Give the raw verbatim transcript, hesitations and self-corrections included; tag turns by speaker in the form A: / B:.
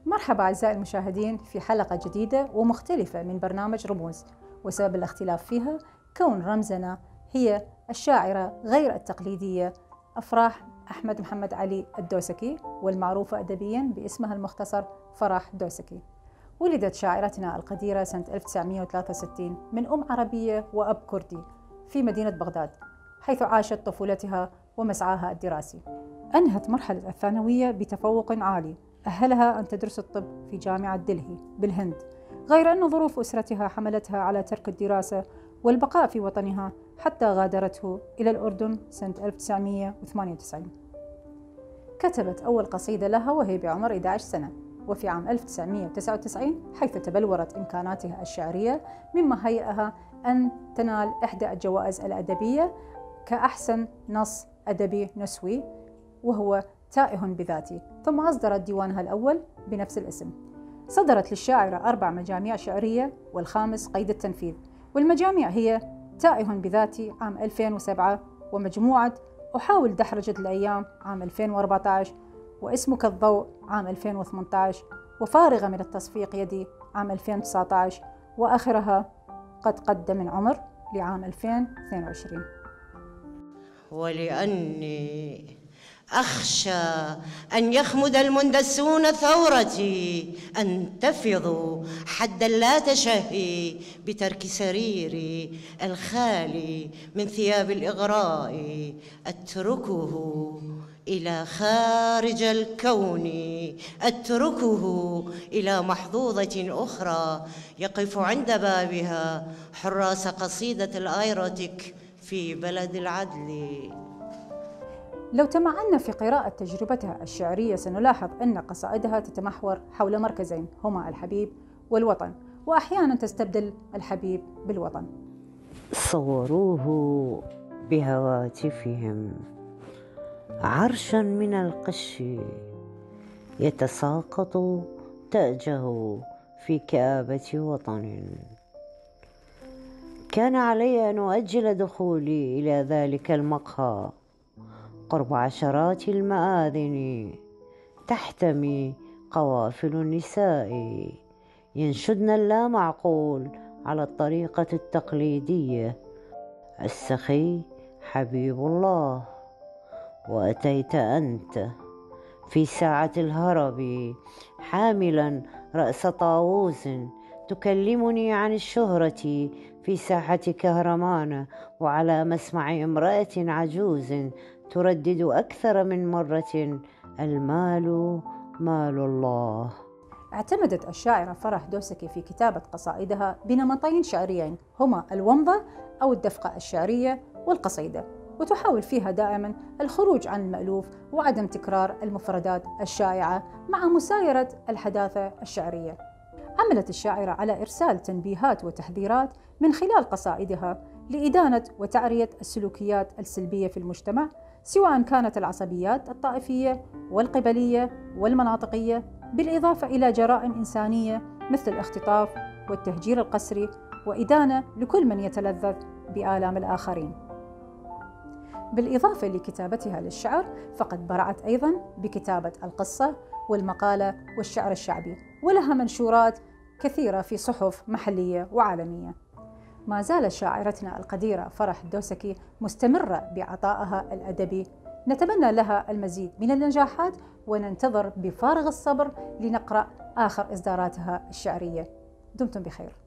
A: مرحبا أعزائي المشاهدين في حلقة جديدة ومختلفة من برنامج رموز، وسبب الاختلاف فيها كون رمزنا هي الشاعرة غير التقليدية أفراح أحمد محمد علي الدوسكي، والمعروفة أدبياً باسمها المختصر فرح دوسكي. ولدت شاعرتنا القديرة سنة ألف وتسعمئة وثلاثة وستين من أم عربية وأب كردي في مدينة بغداد، حيث عاشت طفولتها ومسعاها الدراسي. أنهت مرحلة الثانوية بتفوق عالي أهلها أن تدرس الطب في جامعة دلهي بالهند، غير أن ظروف أسرتها حملتها على ترك الدراسة والبقاء في وطنها حتى غادرته إلى الأردن سنة ألف وتسعمئة وثمانية وتسعين. كتبت أول قصيدة لها وهي بعمر إحدى عشر سنة، وفي عام ألف وتسعمئة وتسعة وتسعين، حيث تبلورت إمكاناتها الشعرية مما هيئها أن تنال إحدى الجوائز الأدبية كأحسن نص أدبي نسوي، وهو تائه بذاتي، ثم أصدرت ديوانها الأول بنفس الاسم. صدرت للشاعرة أربع مجاميع شعرية والخامس قيد التنفيذ، والمجاميع هي تائه بذاتي عام ألفين وسبعة، ومجموعة أحاول دحرجة الأيام عام ألفين وأربعة عشر، واسمك الضوء عام ألفين وثمانية عشر، وفارغة من التصفيق يدي عام ألفين وتسعة عشر، وآخرها قد قد من عمر لعام ألفين واثنين وعشرين.
B: ولأني أخشى أن يخمد المندسون ثورتي أنتفض حدا لا تشهي بترك سريري الخالي من ثياب الإغراء، أتركه إلى خارج الكون، أتركه إلى محظوظة أخرى يقف عند بابها حراس قصيدة الآيروتيك في بلد العدل.
A: لو تمعنا في قراءة تجربتها الشعرية سنلاحظ أن قصائدها تتمحور حول مركزين هما الحبيب والوطن، وأحيانا تستبدل الحبيب بالوطن.
C: صوروه بهواتفهم عرشا من القش يتساقط تأجه في كآبة وطن. كان علي أن أؤجل دخولي إلى ذلك المقهى قرب عشرات المآذن تحتمي قوافل النساء ينشدن اللامعقول على الطريقة التقليدية: السخي حبيب الله. وأتيت أنت في ساعة الهرب حاملا رأس طاووس تكلمني عن الشهرة في ساحة كهرمان، وعلى مسمع امرأة عجوز تردد أكثر من مرة: المال مال الله.
A: اعتمدت الشاعرة فرح دوسكي في كتابة قصائدها بنمطين شعريين هما الومضة أو الدفقة الشعرية والقصيدة، وتحاول فيها دائما الخروج عن المألوف وعدم تكرار المفردات الشائعة مع مسايرة الحداثة الشعرية. عملت الشاعرة على إرسال تنبيهات وتحذيرات من خلال قصائدها لإدانة وتعرية السلوكيات السلبية في المجتمع، سواء كانت العصبيات الطائفية والقبلية والمناطقية، بالإضافة إلى جرائم إنسانية مثل الاختطاف والتهجير القسري، وإدانة لكل من يتلذذ بآلام الآخرين. بالإضافة لكتابتها للشعر، فقد برعت أيضاً بكتابة القصة والمقالة والشعر الشعبي، ولها منشورات كثيرة في صحف محلية وعالمية. ما زالت شاعرتنا القديرة فرح دوسكي مستمرة بعطائها الأدبي، نتمنى لها المزيد من النجاحات وننتظر بفارغ الصبر لنقرأ آخر إصداراتها الشعرية. دمتم بخير.